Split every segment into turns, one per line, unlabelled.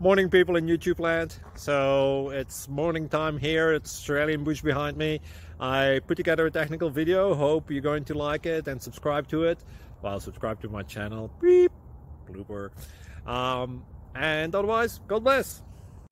Morning, people in YouTube land. So it's morning time here. It's Australian bush behind me. I put together a technical video. Hope you're going to like it and subscribe to it. Well, subscribe to my channel. Beep, blooper. And otherwise, God bless.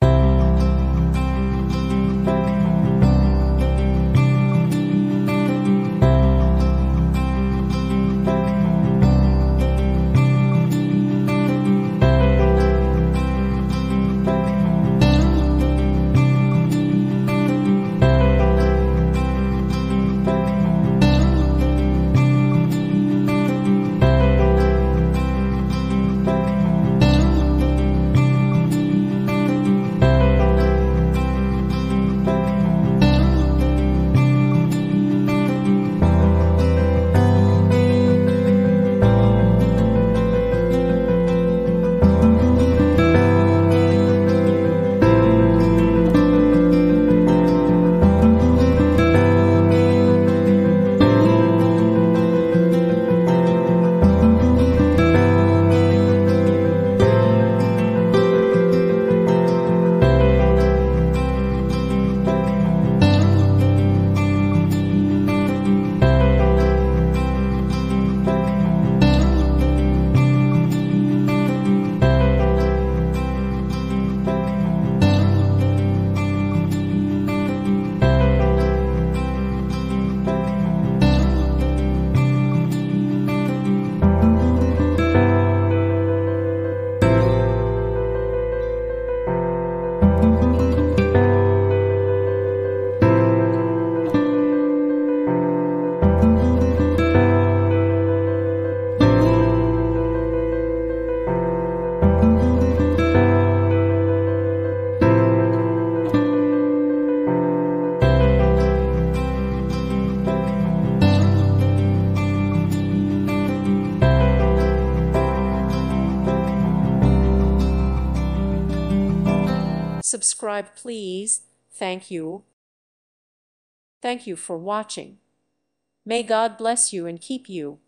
Subscribe, please. Thank you. Thank you for watching. May God bless you and keep you.